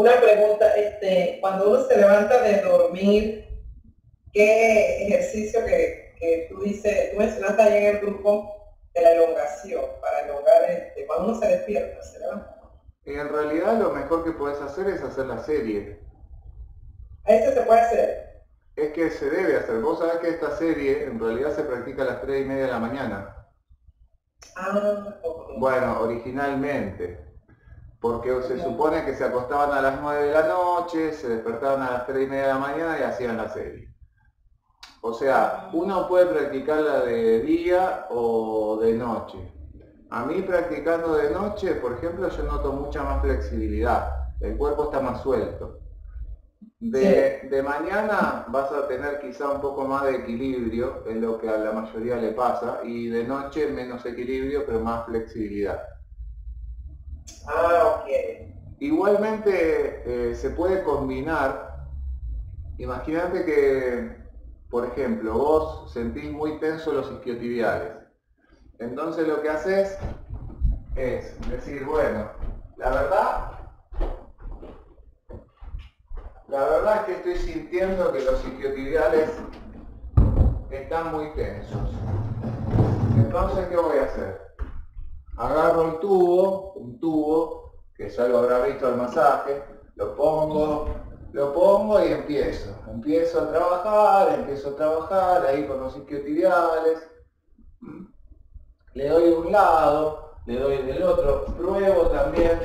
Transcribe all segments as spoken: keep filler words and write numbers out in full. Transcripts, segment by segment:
Una pregunta, este, cuando uno se levanta de dormir, ¿qué ejercicio que, que tú dices, tú mencionaste ahí en el grupo de la elongación, para elongar este, cuando uno se despierta, se levanta? En realidad lo mejor que puedes hacer es hacer la serie. ¿A ese se puede hacer? Es que se debe hacer. Vos sabés que esta serie en realidad se practica a las tres y media de la mañana. Ah, ok. Bueno, originalmente. Porque se supone que se acostaban a las nueve de la noche, se despertaban a las tres y media de la mañana y hacían la serie. O sea, uno puede practicarla de día o de noche. A mí practicando de noche, por ejemplo, yo noto mucha más flexibilidad. El cuerpo está más suelto. De, Sí. de mañana vas a tener quizá un poco más de equilibrio, es lo que a la mayoría le pasa, y de noche menos equilibrio, pero más flexibilidad. Ah, ok. Igualmente eh, se puede combinar. Imagínate que, por ejemplo, vos sentís muy tensos los isquiotibiales. Entonces lo que haces es decir, bueno, la verdad, la verdad es que estoy sintiendo que los isquiotibiales están muy tensos. Entonces, ¿qué voy a hacer? Agarro el tubo, un tubo, que ya lo habrá visto el masaje, lo pongo, lo pongo y empiezo. Empiezo a trabajar, empiezo a trabajar ahí con los isquiotibiales. Le doy de un lado, le doy del otro, pruebo también,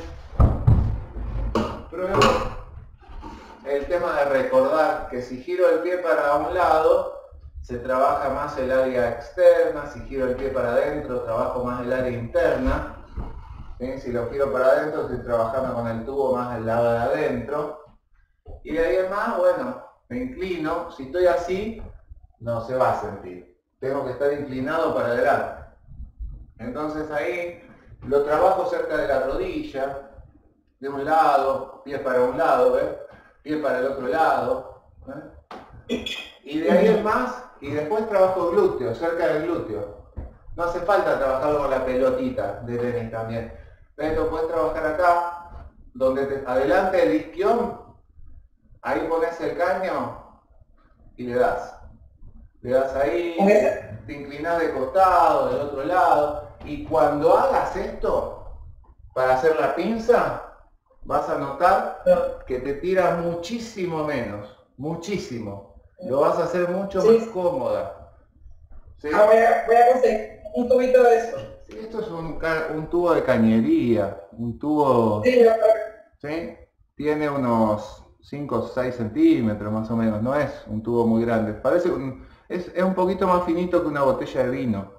pruebo el tema de recordar que si giro el pie para un lado, se trabaja más el área externa, si giro el pie para adentro, trabajo más el área interna. ¿Sí? Si lo giro para adentro, estoy trabajando con el tubo más del lado de adentro. Y de ahí en más, bueno, me inclino. Si estoy así, no se va a sentir. Tengo que estar inclinado para adelante. Entonces ahí lo trabajo cerca de la rodilla, de un lado, pie para un lado, ¿ves? Pie para el otro lado. ¿eh? Y de ahí en más, y después trabajo glúteo, cerca del glúteo. No hace falta trabajarlo con la pelotita de tenis también. Entonces lo puedes trabajar acá, donde te, adelante del isquión, ahí pones el caño y le das. Le das ahí, te inclinás de costado, del otro lado. Y cuando hagas esto, para hacer la pinza, vas a notar que te tira muchísimo menos, muchísimo. Lo vas a hacer mucho Sí. más cómoda. ¿Sí? Ah, voy a, voy a conseguir un tubito de eso. Sí, esto es un, un tubo de cañería, un tubo, Sí, yo ¿sí? Tiene unos cinco o seis centímetros más o menos, no es un tubo muy grande. Parece un, es, es un poquito más finito que una botella de vino.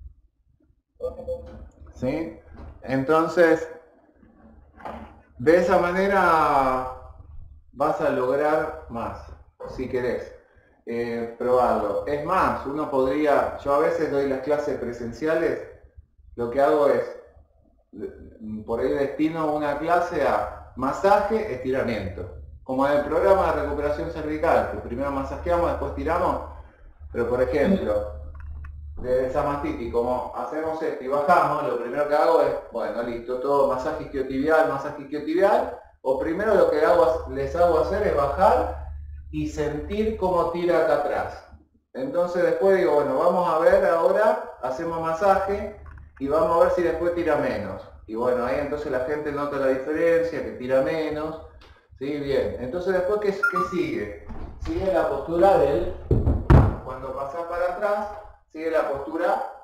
¿Sí? Entonces, de esa manera vas a lograr más, si querés eh, probarlo. Es más, uno podría, yo a veces doy las clases presenciales, lo que hago es, por ahí destino una clase a masaje, estiramiento. Como en el programa de recuperación cervical, que primero masajeamos, después tiramos, pero por ejemplo, de esa mastitis, como hacemos esto y bajamos, lo primero que hago es, bueno, listo, todo masaje isquiotibial, masaje isquiotibial, o primero lo que hago, les hago hacer es bajar y sentir cómo tira acá atrás. Entonces después digo, bueno, vamos a ver ahora, hacemos masaje y vamos a ver si después tira menos. Y bueno, ahí entonces la gente nota la diferencia, que tira menos. Sí, bien. Entonces después, ¿qué, qué sigue? Sigue la postura del, cuando pasás para atrás, sigue la postura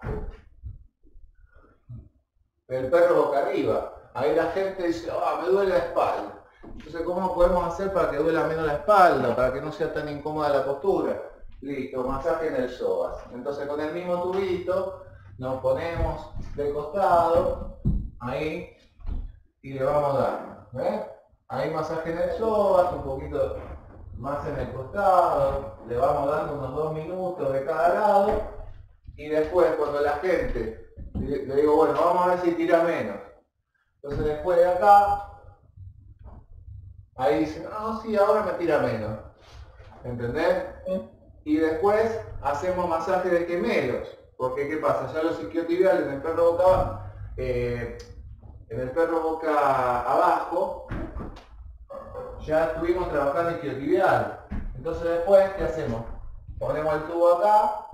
del perro boca arriba. Ahí la gente dice, ah, me duele la espalda. Entonces, ¿cómo podemos hacer para que duela menos la espalda? Para que no sea tan incómoda la postura. Listo, masaje en el psoas. Entonces, con el mismo tubito, nos ponemos de costado, ahí, y le vamos dando. ¿Ves? Ahí masaje en el psoas, un poquito más en el costado, le vamos dando unos dos minutos de cada lado, y después cuando la gente, le digo, bueno, vamos a ver si tira menos. Entonces después de acá, ahí dicen, no, sí, ahora me tira menos. ¿Entendés? Y después hacemos masaje de gemelos. Porque ¿qué pasa? Ya los isquiotibiales en el perro boca, eh, en el perro boca abajo, ya estuvimos trabajando isquiotibial. Entonces después, ¿qué hacemos? Ponemos el tubo acá,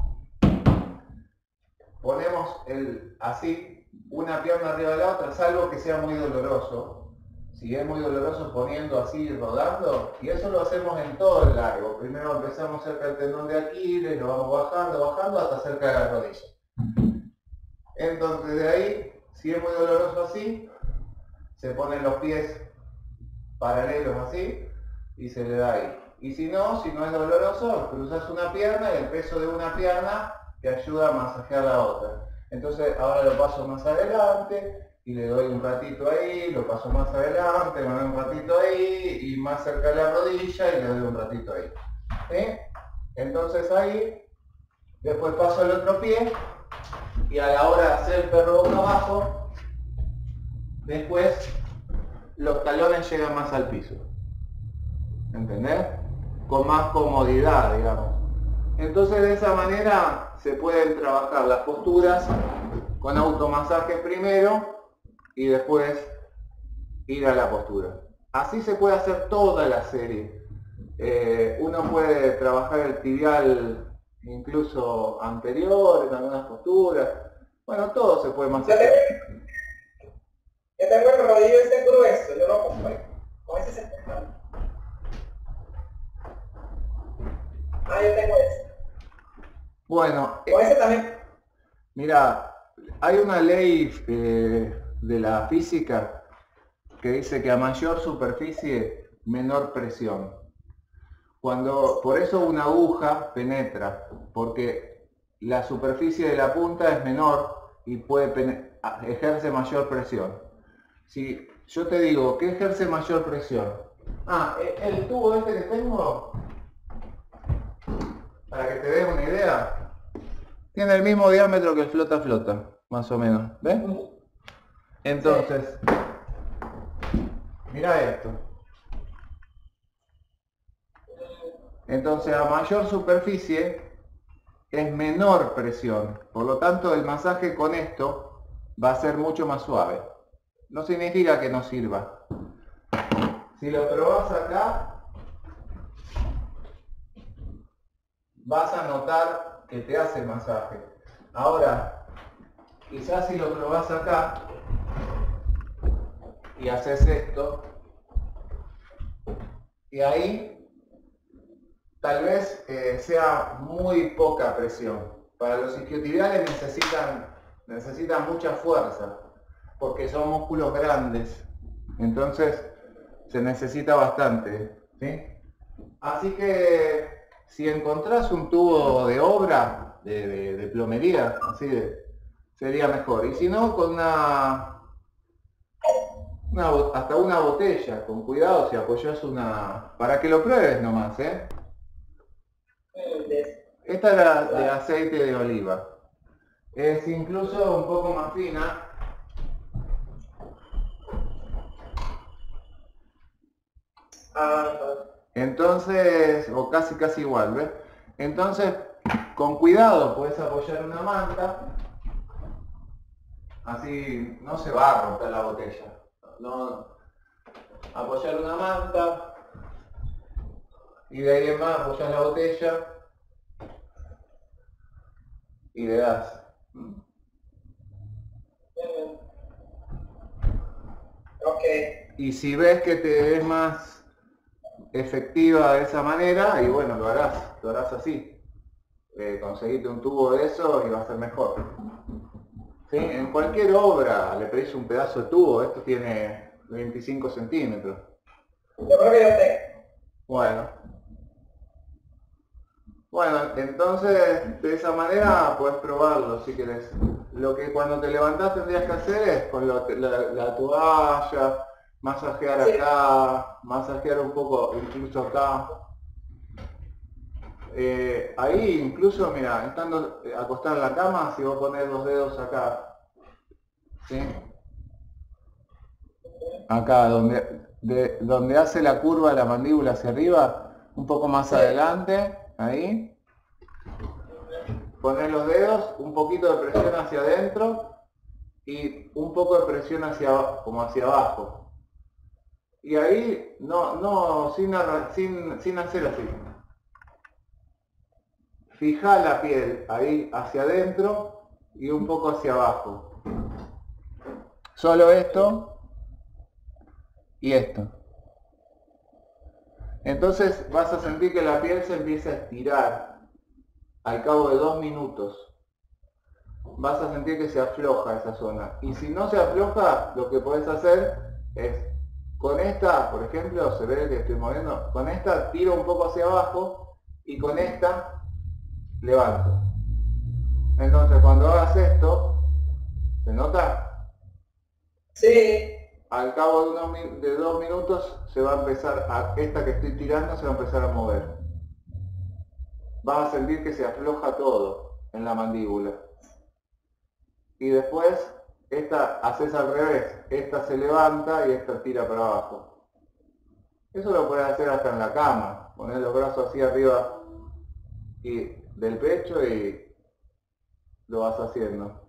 ponemos el, así, una pierna arriba de la otra, salvo que sea muy doloroso. Si es muy doloroso poniendo así y rodando, y eso lo hacemos en todo el largo. Primero empezamos cerca del tendón de Aquiles, lo vamos bajando, bajando hasta cerca de la rodilla. Entonces de ahí, si es muy doloroso así, se ponen los pies paralelos así y se le da ahí. Y si no, si no es doloroso, cruzas una pierna y el peso de una pierna te ayuda a masajear la otra. Entonces ahora lo paso más adelante y le doy un ratito ahí, lo paso más adelante, me doy un ratito ahí y más cerca de la rodilla y le doy un ratito ahí. ¿Sí? Entonces ahí, después paso el otro pie y a la hora de hacer el perro boca abajo, después los talones llegan más al piso. ¿Entendés? Con más comodidad, digamos. Entonces de esa manera se pueden trabajar las posturas con automasajes primero y después ir a la postura. Así se puede hacer toda la serie. Eh, uno puede trabajar el tibial incluso anterior en algunas posturas. Bueno, todo se puede masajear. Yo tengo el rodillo ese grueso, yo lo compré. Con ese se puede. Ah, yo tengo ese. Bueno, con ese también. Mira, hay una ley eh, de la física que dice que a mayor superficie, menor presión. Cuando, por eso una aguja penetra, porque la superficie de la punta es menor y puede ejerce mayor presión. Si yo te digo, ¿qué ejerce mayor presión? Ah, el tubo este que tengo, para que te des una idea, tiene el mismo diámetro que el flota flota, más o menos, ¿ves? Entonces, mira esto. Entonces, a mayor superficie es menor presión, por lo tanto el masaje con esto va a ser mucho más suave. No significa que no sirva. Si lo probás acá, vas a notar que te hace masaje. Ahora, quizás si lo probás acá y haces esto, y ahí tal vez eh, sea muy poca presión. Para los isquiotibiales necesitan, necesitan mucha fuerza, porque son músculos grandes. Entonces se necesita bastante, ¿sí? Así que si encontrás un tubo de obra, de, de, de plomería, así de, sería mejor. Y si no, con una, una, hasta una botella, con cuidado si apoyás una, para que lo pruebes nomás, ¿eh? Esta es la de aceite de oliva. Es incluso un poco más fina. Entonces, o casi casi igual, ¿ves? Entonces, con cuidado puedes apoyar una manta. Así no se va a romper la botella. No, apoyar una manta. Y de ahí en más apoyar la botella. Y le das. Ok. Y si ves que te es más efectiva de esa manera, y bueno, lo harás, lo harás así. Eh, conseguite un tubo de eso y va a ser mejor. ¿Sí? En cualquier obra le pedís un pedazo de tubo, esto tiene veinticinco centímetros. Yo creo que yo tengo. Bueno. Bueno, entonces de esa manera puedes probarlo si querés. Lo que cuando te levantás tendrías que hacer es con lo, la, la toalla, masajear Sí. acá, masajear un poco incluso acá. Eh, ahí incluso, mira, estando acostado en la cama, si vos pones los dedos acá, ¿sí? Acá, donde, de, donde hace la curva la mandíbula hacia arriba, un poco más Sí. adelante, ahí. Poner los dedos, un poquito de presión hacia adentro y un poco de presión hacia como hacia abajo. Y ahí, no, no, sin, sin, sin hacer así. Fija la piel ahí hacia adentro y un poco hacia abajo. Solo esto y esto. Entonces vas a sentir que la piel se empieza a estirar al cabo de dos minutos. Vas a sentir que se afloja esa zona. Y si no se afloja, lo que podés hacer es, con esta, por ejemplo, se ve que estoy moviendo, con esta tiro un poco hacia abajo y con esta levanto. Entonces cuando hagas esto, ¿se nota? Sí. Al cabo de, unos, de dos minutos se va a empezar, a, esta que estoy tirando se va a empezar a mover. Vas a sentir que se afloja todo en la mandíbula. Y después, esta haces al revés, esta se levanta y esta tira para abajo. Eso lo puedes hacer hasta en la cama, poner los brazos así arriba y del pecho y lo vas haciendo.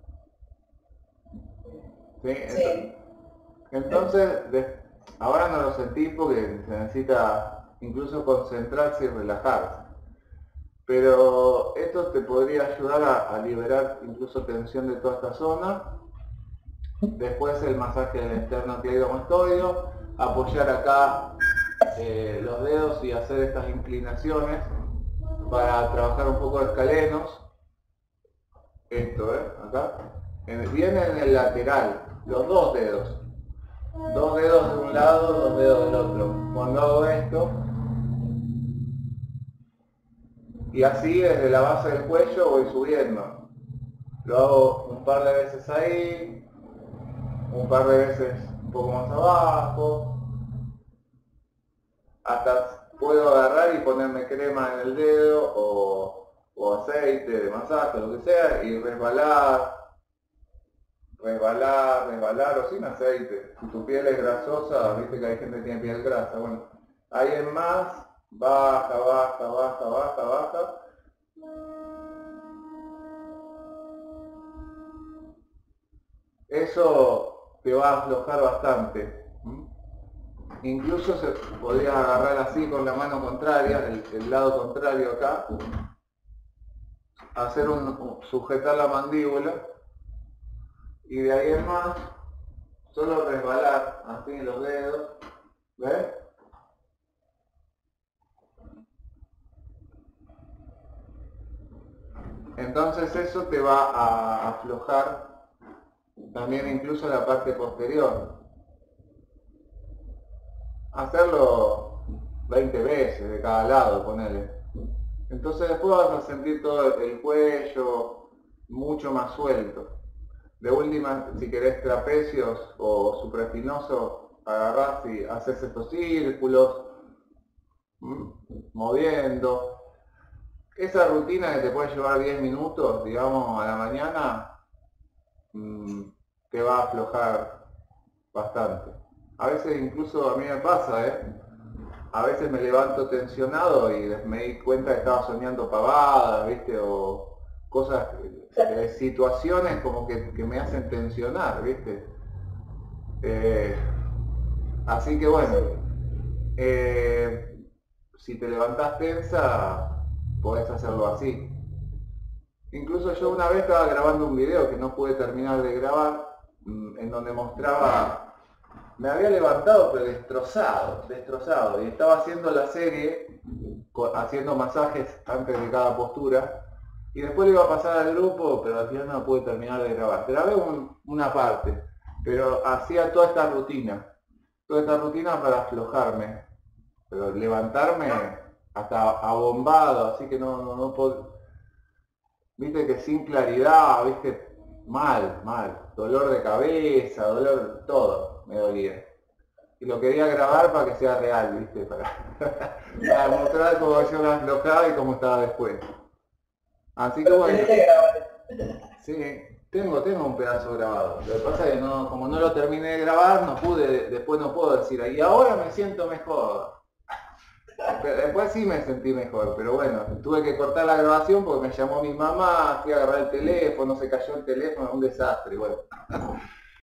¿Sí? Sí. Entonces, de, ahora no lo sentís porque se necesita incluso concentrarse y relajarse. Pero esto te podría ayudar a, a liberar incluso tensión de toda esta zona. Después el masaje del esternocleidomastoideo, apoyar acá eh, los dedos y hacer estas inclinaciones para trabajar un poco de escalenos. Esto, ¿eh? Acá. Viene en el lateral, los dos dedos. Dos dedos de un lado, dos dedos del otro. Cuando hago esto, y así desde la base del cuello voy subiendo. Lo hago un par de veces ahí, un par de veces un poco más abajo. Hasta puedo agarrar y ponerme crema en el dedo o, o aceite de masaje, lo que sea, y resbalar, resbalar, resbalar o sin aceite. Si tu piel es grasosa, viste que hay gente que tiene piel grasa, bueno, ahí en más. Baja, baja, baja, baja, baja. Eso te va a aflojar bastante. ¿Mm? Incluso se podría agarrar así con la mano contraria, el, el lado contrario acá. Hacer un, sujetar la mandíbula. Y de ahí en más, solo resbalar así los dedos. ¿Ves? Entonces eso te va a aflojar también incluso la parte posterior. Hacerlo veinte veces de cada lado, ponele. Entonces después vas a sentir todo el cuello mucho más suelto. De última, si querés trapecios o supraespinoso, agarrás y haces estos círculos, ¿m? Moviendo. Esa rutina que te puede llevar diez minutos, digamos, a la mañana, mmm, te va a aflojar bastante. A veces incluso a mí me pasa, ¿eh? A veces me levanto tensionado y me di cuenta que estaba soñando pavadas, ¿viste? O cosas, eh, situaciones como que, que me hacen tensionar, ¿viste? Eh, así que bueno, eh, si te levantás tensa, podés hacerlo así. Incluso yo una vez estaba grabando un video que no pude terminar de grabar, en donde mostraba, me había levantado pero destrozado, destrozado, y estaba haciendo la serie, haciendo masajes antes de cada postura, y después le iba a pasar al grupo, pero al final no pude terminar de grabar. Grabé un, una parte, pero hacía toda esta rutina, toda esta rutina para aflojarme, pero levantarme hasta abombado, así que no, no, no puedo, viste que sin claridad, viste, mal, mal, dolor de cabeza, dolor, todo me dolía. Y lo quería grabar para que sea real, viste, para, para mostrar cómo yo me aflojaba y cómo estaba después. Así que bueno, sí, tengo, tengo un pedazo grabado. Lo que pasa es que no, como no lo terminé de grabar, no pude, después no puedo decir, y ahora me siento mejor. Pero después sí me sentí mejor, pero bueno, tuve que cortar la grabación porque me llamó mi mamá, fui a agarrar el teléfono, se cayó el teléfono, un desastre, bueno.